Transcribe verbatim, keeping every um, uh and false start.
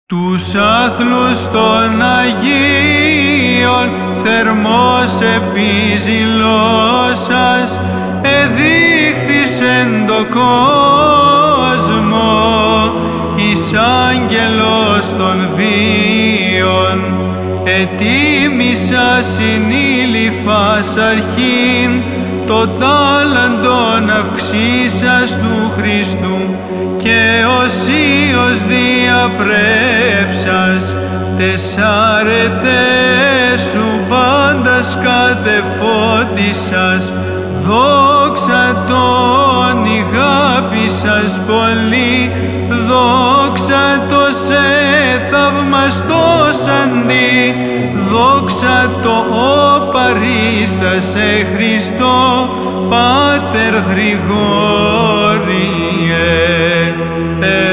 Τους άθλους των Αγίων θερμός επιζηλώσας εδείχθησεν το κόσμο εις άγγελος των βίων, ετίμησα συνήλυφας αρχήν το τάλαντον αυξήσας του Χριστού και οσίως διαπρέψας τεσσάρετες σου πάντας κατεφώτισας, δόξα τον ηγάπησας πολύ, δόξα το σε θαυμαστός αντί, δόξα το ο παρίστασε Χριστό, Πάτερ Γρηγόριε.